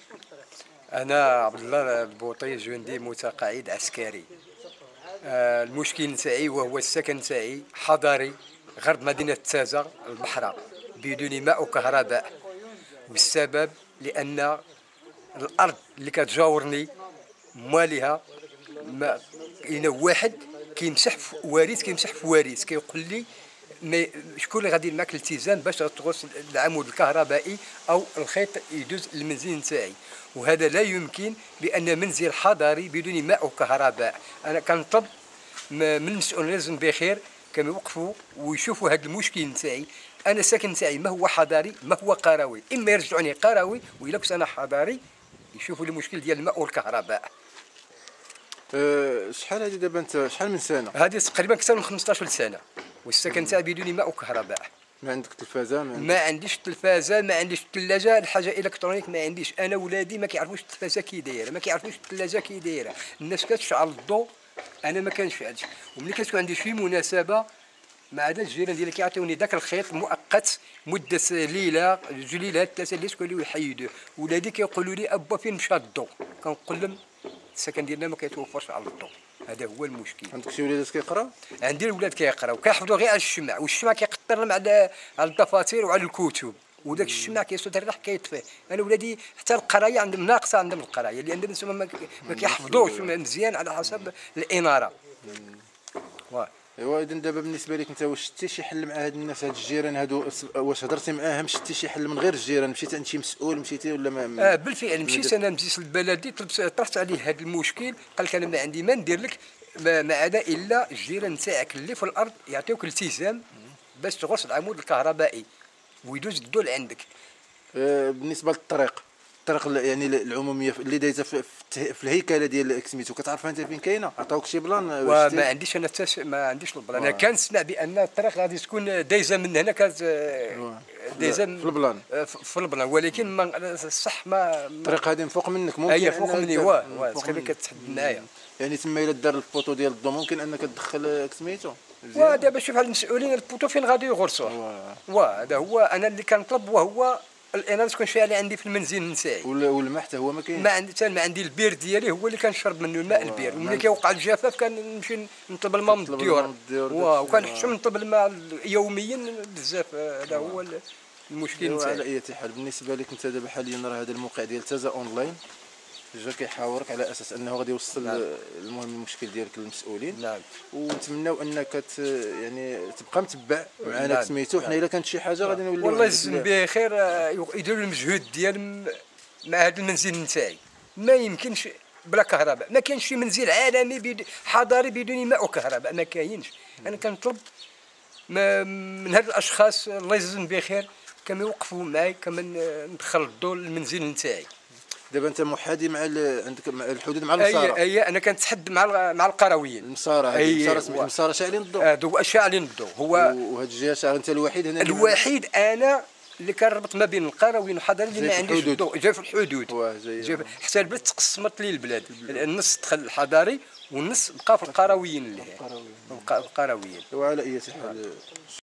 أنا عبد الله البوطي، جندي متقاعد عسكري. المشكل نتاعي وهو السكن نتاعي حضري غرب مدينة تازة البحرة بدون ماء وكهرباء. والسبب لأن الأرض اللي كتجاورني مالها ما كاين واحد كيمسح في وارث كيقول لي شكون اللي غادي معك الالتزام باش تغوص العمود الكهربائي او الخيط يدوز للمنزل نتاعي، وهذا لا يمكن بان منزل حضري بدون ماء وكهرباء. انا كنطلب من المسؤولين لازم بخير كانوا يوقفوا ويشوفوا هذا المشكل نتاعي. انا ساكن نتاعي ما هو حضري ما هو قروي، اما يرجعوني قروي والا كنت انا حضري يشوفوا لي المشكل ديال الماء والكهرباء. شحال هذه دابا انت شحال من سنه؟ هذه تقريبا اكثر من 15 سنه، والسكن تاعي بدون ماء وكهرباء. ما عندك تلفازه؟ ما عنديش تلفازه، ما عنديش ثلاجه، الحاجه الكترونيك ما عنديش. انا ولادي ما كيعرفوش التلفازه كي دايره، ما كيعرفوش الثلاجه كي دايره. الناس كتشعل الضوء انا ما كنشعلش، وملي كتكون عندي شي مناسبه مع هذا الجيران ديالي كيعطيوني ذاك الخيط مؤقت مده ليله جوج ليلات ثلاثه اللي تقولوا يحيدوه. ولادي كيقولوا لي ابا فين مشى الضوء؟ كنقول لهم السكن ديالنا ما كيتوفرش على الضوء، هذا هو المشكل. عندك شي وليدات كيقراو؟ عندي الولاد كيقراو كيحفظوا غير على الشمع، والشمع كيقطر لهم على الدفاتر وعلى الكتب، وداك الشمع كيصوت الريح كيطفيه. انا ولادي حتى القرايه عندهم ناقصه، عندهم القرايه لان الناس ما كيحفظوش مزيان على حسب الاناره. ايوا اذا دابا بالنسبه لك انت واش شتي شي حل مع هاد الناس هاد الجيران هادو؟ واش هضرتي معاهم شتي شي حل من غير الجيران؟ مشيتي عند شي مسؤول مشيتي ولا ما بالفعل مشيت انا مجلس البلدي طرحت عليه هذا المشكل، قال لك انا ما عندي ما ندير لك ما عدا الا الجيران نتاعك اللي في الارض يعطيوك التزام باش تغوص العمود الكهربائي ويدوز الضوء لعندك. بالنسبه للطريق يعني العموميه اللي دايزه في الهيكله ديال سميتو، كتعرفها انت فين كاينه؟ عطاوك شي بلان؟ وما عنديش انا ما عنديش البلان. انا كنسمع بان الطريق غادي تكون دايزه من هنا دايزه في البلان في البلان، ولكن ما صح ما الطريق هذه من فوق منك ممكن؟ هي فوق مني تقريبا كتحد معايا. يعني تما الا دار البوطو ديال الضو ممكن انك تدخل سميتو؟ ودابا شوف هاد المسؤولين البوطو فين غادي يغرسوه. وهذا هو انا اللي كنطلب، وهو الاناره تكون شاعله عندي في المنزل نتاعي. والماء حتى هو ما كاين؟ ما عندي البير ديالي هو اللي كنشرب منه الماء البير، وملي كيوقع الجفاف كنمشي نطلب الماء من الديور وكنحشم نطلب الماء يوميا بزاف. هذا هو المشكل نتاعي. على اي حال بالنسبه لك انت دابا حاليا راه هذا الموقع ديال تازا اونلاين جا كيحاورك على اساس انه غادي يوصل المهم المشكل ديالك للمسؤولين. نعم. ونتمناو انك يعني تبقى متبع معنا سميتو. حنا الا كانت شي حاجه غادي نوليو والله يجزم بخير يديروا المجهود ديالهم مع هذا المنزل نتاعي. ما يمكنش بلا كهرباء، ما كاينش شي منزل عالمي حضاري بدون ماء وكهرباء، ما كاينش. انا كنطلب من هاد الاشخاص الله يجزم بخير كما يوقفوا معايا كما ندخل الضوء للمنزل نتاعي. دابا انت محادي مع عندك مع الحدود مع المصارى؟ اي انا كنتحد مع القرويين. المصارى المصارى شاعلين الضوء؟ هادو شاعلين الضوء. وهاد الجهه شاعل انت الوحيد هنا؟ الوحيد انا اللي كنربط ما بين القرويين والحضريين اللي ما عنديش الضوء. جاي في الحدود حتى البلاد تقسمت لي البلاد، النص دخل الحضري والنص بقى في القرويين اللي القرويين. وعلى اي حال